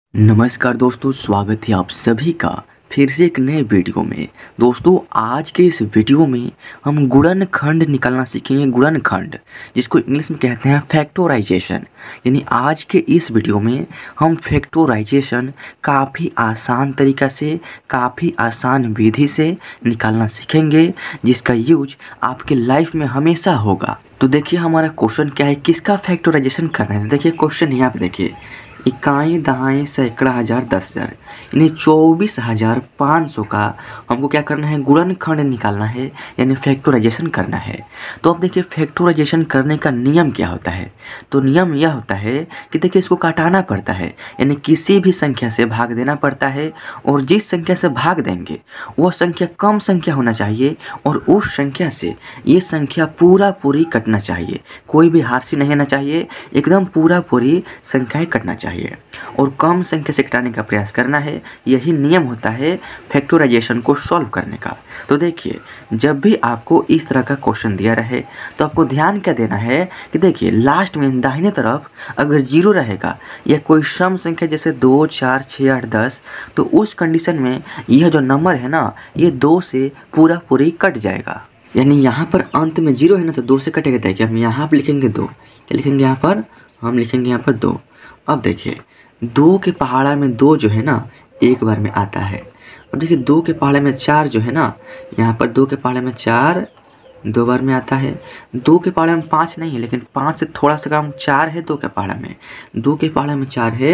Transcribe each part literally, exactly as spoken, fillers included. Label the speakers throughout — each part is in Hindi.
Speaker 1: नमस्कार दोस्तों, स्वागत है आप सभी का फिर से एक नए वीडियो में। दोस्तों, आज के इस वीडियो में हम गुणनखंड निकालना सीखेंगे। गुणनखंड जिसको इंग्लिश में कहते हैं फैक्टराइजेशन। यानी आज के इस वीडियो में हम फैक्टराइजेशन काफ़ी आसान तरीक़ा से, काफ़ी आसान विधि से निकालना सीखेंगे, जिसका यूज आपके लाइफ में हमेशा होगा। तो देखिए हमारा क्वेश्चन क्या है, किसका फैक्टराइजेशन करना है। देखिए क्वेश्चन यहाँ पे देखिए, इकाई दहाई सैकड़ा हज़ार दस हज़ार यानी चौबीस हज़ार पाँच सौ का हमको क्या करना है, गुणनखंड निकालना है, यानी फैक्टराइजेशन करना है। तो अब देखिए फैक्टराइजेशन करने का नियम क्या होता है। तो नियम यह होता है कि देखिए इसको काटाना पड़ता है, यानी किसी भी संख्या से भाग देना पड़ता है, और जिस संख्या से भाग देंगे वह संख्या कम संख्या होना चाहिए, और उस संख्या से ये संख्या पूरा पूरी कटना चाहिए। कोई भी हार सी नहीं आना चाहिए, एकदम पूरा पूरी संख्याएँ कटना चाहिए और कम संख्या से घटाने का प्रयास करना है। यही नियम होता है फैक्टराइजेशन को सॉल्व करने का। तो देखिए, जब भी आपको इस तरह का क्वेश्चन दिया रहे तो आपको ध्यान क्या देना है कि देखिए लास्ट में दाहिने तरफ अगर जीरो रहेगा या कोई सम संख्या जैसे दो चार छः आठ दस, तो उस कंडीशन में यह जो नंबर है ना, ये दो से पूरा पूरी कट जाएगा। यानी यहाँ पर अंत में जीरो है ना, तो दो से कटेगा। देखिए हम यहाँ पर लिखेंगे दो, क्या लिखेंगे यहाँ पर, हम लिखेंगे यहाँ पर दो। अब देखिए दो के पहाड़ा में दो जो है ना एक बार में आता है। अब देखिए दो के पहाड़े में चार जो है ना, यहाँ पर दो के पहाड़े में चार दो बार में आता है। दो के पहाड़े में पाँच नहीं है, लेकिन पाँच से थोड़ा सा कम चार है दो के पहाड़े में। दो के पहाड़े में चार है,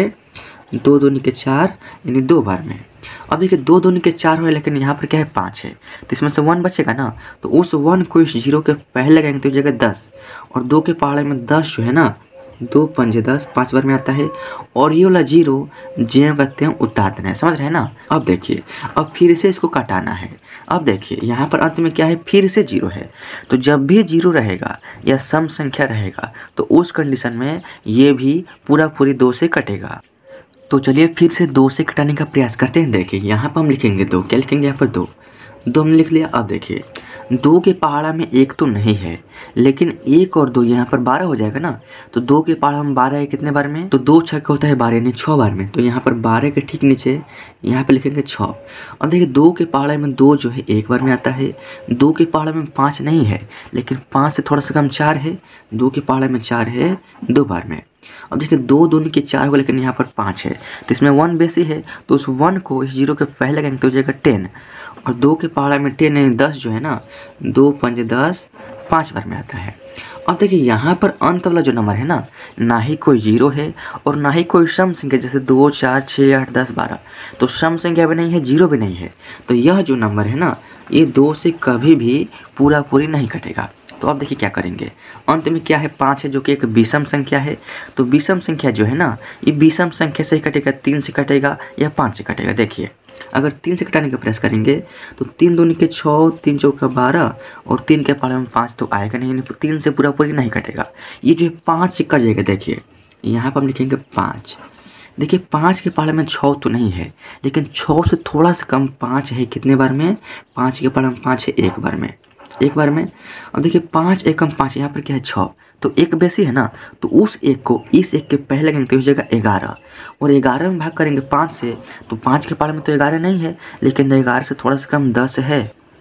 Speaker 1: दो दूनी के चार यानी दो बार में। अब देखिए दो दूनी के चार हो, लेकिन यहाँ पर क्या है पाँच है, तो इसमें से वन बचेगा ना, तो उस वन को इस जीरो के पहले लगाएंगे तो जगह दस, और दो के पहाड़े में दस जो है ना, दो पंजे दस पाँच बार में आता है, और ये वाला जीरो जो कहते हैं उतार देना है। समझ रहे हैं ना। अब देखिए अब फिर से इसको काटाना है। अब देखिए यहाँ पर अंत में क्या है, फिर से जीरो है। तो जब भी जीरो रहेगा या सम संख्या रहेगा तो उस कंडीशन में ये भी पूरा पूरी दो से कटेगा। तो चलिए फिर से दो से कटाने का प्रयास करते हैं। देखिए यहाँ पर हम लिखेंगे दो, क्या लिखेंगे यहाँ पर दो, दो हमने लिख लिया। अब देखिए दो के पहाड़ा में एक तो नहीं है, लेकिन एक और दो यहाँ पर बारह हो जाएगा ना, तो दो के पहाड़ा में बारह है कितने बार में, तो दो छः का होता है बारह यानी छः बार में। तो यहाँ पर बारह के ठीक नीचे यहाँ पे लिखेंगे छः। अब देखिए दो के पहाड़े में दो जो है एक बार में आता है। दो के पहाड़े में पाँच नहीं है, लेकिन पाँच से थोड़ा सा कम चार है। दो के पहाड़े में चार है दो बार में। अब देखिए दो दूनी के चार हो, लेकिन यहाँ पर पाँच है, तो इसमें वन बेसी है, तो उस वन को इस जीरो के पहले लगाएंगे तो हो जाएगा टेन। और दो के पहाड़ा में टेन यानी दस जो है ना, दो पंजे दस पाँच बार में आता है। अब देखिए यहाँ पर अंत वाला जो नंबर है ना, ना ही कोई जीरो है और ना ही कोई सम संख्या जैसे दो चार छः आठ दस बारह, तो सम संख्या भी नहीं है, जीरो भी नहीं है। तो यह जो नंबर है ना, ये दो से कभी भी पूरा पूरी नहीं कटेगा। तो अब देखिए क्या करेंगे, अंत में क्या है पाँच है, जो कि एक विषम संख्या है। तो विषम संख्या जो है ना, ये विषम संख्या से ही कटेगा, तीन से कटेगा या पाँच से कटेगा। देखिए अगर तीन से कटाने का प्रयास करेंगे तो तीन दूनी के छः, तीन चौका बारह, और तीन के पहाड़े में पाँच तो आएगा नहीं, तीन से पूरा पूरी नहीं कटेगा। ये जो है पाँच से कट जाएगा। देखिए यहाँ पर हम लिखेंगे पाँच। देखिए पाँच के पहाड़े में छः तो नहीं है, लेकिन छः से थोड़ा सा कम पाँच है कितने बार में, पाँच के पहाड़े में पाँच है एक बार में, एक बार में। अब देखिए पाँच एक कम पाँच, यहाँ पर क्या है छः, तो एक बेसी है ना, तो उस एक को इस एक के पहले लगेंगे तो हो जाएगा ग्यारह, और ग्यारह में भाग करेंगे पाँच से, तो पाँच के पहाड़े में तो ग्यारह नहीं है, लेकिन ग्यारह से थोड़ा सा कम दस है,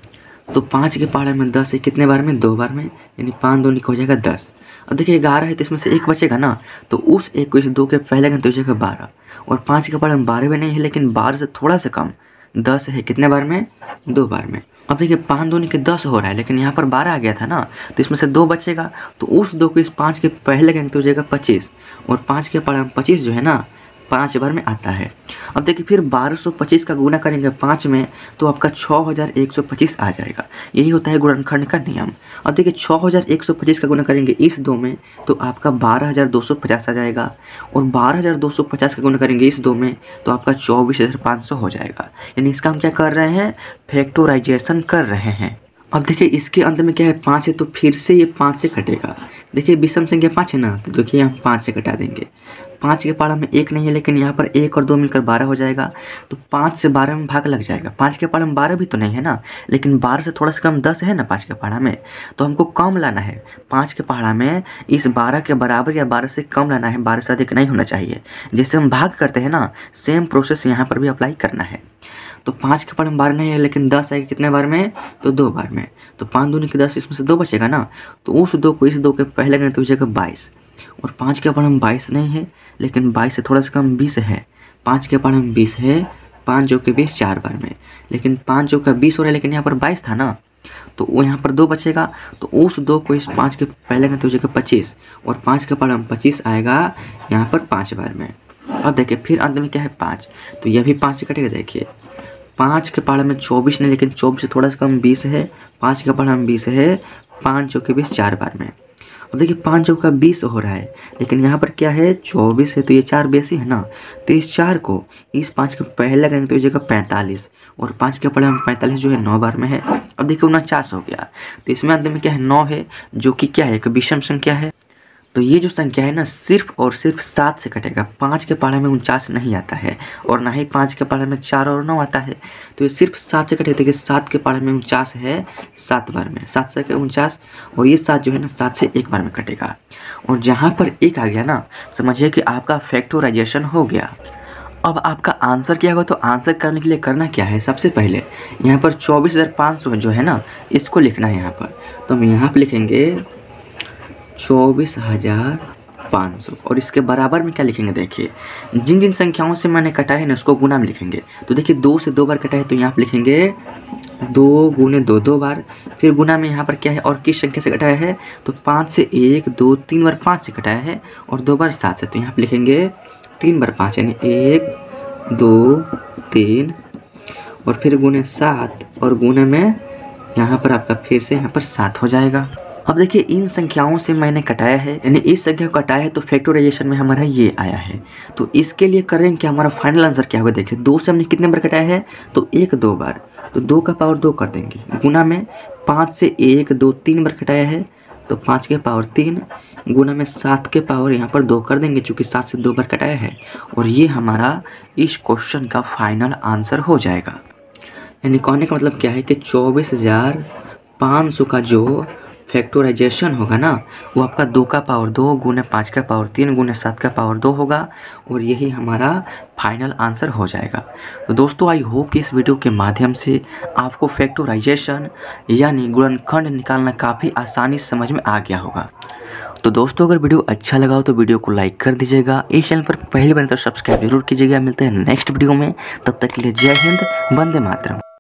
Speaker 1: तो पाँच के पहाड़े में दस है कितने बार में, दो बार में, यानी पाँच दो निकल हो जाएगा दस। अब देखिए ग्यारह है तो इसमें से एक बचेगा ना, तो उस एक को इस दो के पहले लगेंगे तो हो जाएगा बारह, और पाँच के पहाड़े में बारह भी नहीं है, लेकिन बारह से थोड़ा सा कम दस है कितने बार में, दो बार में। अब देखिए पाँच दूनी के दस हो रहा है, लेकिन यहाँ पर बारह आ गया था ना, तो इसमें से दो बचेगा, तो उस दो को इस पाँच के पहले लगेंगे तो हो जाएगा पच्चीस, और पाँच के पहाड़े में पच्चीस जो है ना पाँच बार में आता है। अब देखिए फिर बारह सौ पच्चीस का गुना करेंगे पाँच में, तो आपका छः हज़ार एक सौ पच्चीस आ जाएगा। यही होता है गुणनखंड का नियम। अब देखिए छः हज़ार एक सौ पच्चीस का गुना करेंगे इस दो में, तो आपका बारह हज़ार दो सौ पचास आ जाएगा, और बारह हज़ार दो सौ पचास का गुना करेंगे इस दो में, तो आपका चौबीस हज़ार पाँच सौ हो जाएगा। यानी इसका हम क्या कर रहे हैं, फैक्टराइजेशन कर रहे हैं। अब देखिए इसके अंत में क्या है, पाँच है, तो फिर से ये पाँच से कटेगा। देखिए विषम संख्या पाँच है ना, तो देखिए हम पाँच से कटा देंगे। पाँच के पारा में एक नहीं है, लेकिन यहाँ पर एक और दो मिलकर बारह हो जाएगा, तो पाँच से बारह में भाग लग जाएगा। पाँच के पारा में बारह भी तो नहीं है ना, लेकिन बारह से थोड़ा सा कम दस है ना पाँच के पारा में, तो हमको कम लाना है। पाँच के पारा में इस बारह के बराबर या बारह से कम लाना है, बारह से अधिक नहीं होना चाहिए। जैसे हम भाग करते हैं ना, सेम प्रोसेस यहाँ पर भी अप्लाई करना है। तो पाँच के पावर में बारह नहीं है, लेकिन दस है कितने बार में, तो दो बार में। तो पाँच दूनी के दस, इसमें से दो बचेगा ना, तो उस दो को इस दो के पहले गए तो हो जाएगा बाईस। और पाँच के पावर में बाईस नहीं है, लेकिन बाईस से थोड़ा सा कम बीस है। पाँच के पावर में बीस है, पाँच जो के बीस चार बार में, लेकिन पाँच जो का बीस हो रहा है, लेकिन यहाँ पर बाईस था ना, तो वो यहाँ पर दो बचेगा, तो उस दो को इस पाँच के पहले गए तो हो जाएगा पच्चीस। और पाँच के पावर में पच्चीस आएगा यहाँ पर पाँच बार में। अब देखिए फिर अंत में क्या है, पाँच, तो यह भी पाँच से कटेगा। देखिए पाँच के पारा में चौबीस नहीं, लेकिन चौबीस से थोड़ा सा कम बीस है। पाँच के पारा में बीस है, पाँच चौके बीस चार बार में। और देखिए पाँच चौका बीस हो रहा है, लेकिन यहाँ पर क्या है, चौबीस है, तो ये चार बेसी है ना, तो इस चार को इस पाँच के पहले लगाएंगे तो ये जगह पैंतालीस। और पाँच के पारा में पैंतालीस जो है नौ बार में है। अब देखिए उनचास हो गया, तो इसमें अंत में क्या है, नौ है, जो कि क्या है, एक विषम संख्या है। तो ये जो संख्या है ना, सिर्फ और सिर्फ सात से कटेगा। पाँच के पारा में उनचास नहीं आता है, और ना ही पाँच के पारा में चार और नौ आता है, तो ये सिर्फ सात से कटेगा। देखिए सात के पारा में उनचास है सात बार में, सात से उनचास, और ये सात जो है ना, सात से एक बार में कटेगा। और जहाँ पर एक आ गया ना, समझिए कि आपका फैक्टराइजेशन हो गया। अब आपका आंसर क्या होगा, तो आंसर करने के लिए करना क्या है, सबसे पहले यहाँ पर चौबीस हज़ार पाँच सौ जो है ना, इसको लिखना है यहाँ पर। तो हम यहाँ पर लिखेंगे चौबीस हजार पाँच सौ, और इसके बराबर में क्या लिखेंगे, देखिए जिन जिन संख्याओं से मैंने कटा है ना, उसको गुना में लिखेंगे। तो देखिए दो से दो बार कटा है, तो यहाँ पर लिखेंगे दो गुने दो दो बार। फिर गुना में यहाँ पर क्या है, और किस संख्या से कटाया है, तो पाँच से एक दो तीन बार पाँच से कटाया है, और दो बार सात से, तो यहाँ पर लिखेंगे तीन बार पाँच, यानी एक दो तीन। और फिर गुने सात, और गुने में यहाँ पर आपका फिर से यहाँ पर सात हो जाएगा। अब देखिए इन संख्याओं से मैंने कटाया है, यानी इस संख्या को कटाया है, तो फैक्टराइजेशन में हमारा ये आया है। तो इसके लिए करेंगे कि हमारा फाइनल आंसर क्या होगा। देखिए दो से हमने कितने बार कटाया है, तो एक दो बार, तो दो का पावर दो कर देंगे। गुना में पाँच से एक दो तीन बार कटाया है, तो पाँच के पावर तीन। गुना में सात के पावर यहाँ पर दो कर देंगे, चूँकि सात से दो बार कटाया है। और ये हमारा इस क्वेश्चन का फाइनल आंसर हो जाएगा। यानी कहने का मतलब क्या है कि चौबीस हज़ार पाँच सौ का जो फैक्टराइजेशन होगा ना, वो आपका दो का पावर दो गुने पाँच का पावर तीन गुने सात का पावर दो होगा, और यही हमारा फाइनल आंसर हो जाएगा। तो दोस्तों आई होप कि इस वीडियो के माध्यम से आपको फैक्टराइजेशन यानी गुणनखंड निकालना काफ़ी आसानी से समझ में आ गया होगा। तो दोस्तों अगर वीडियो अच्छा लगा हो तो वीडियो को लाइक कर दीजिएगा। इस चैनल पर पहली बार तो सब्सक्राइब जरूर कीजिएगा। मिलते हैं नेक्स्ट वीडियो में, तब तक के लिए जय हिंद, वंदे मातरम।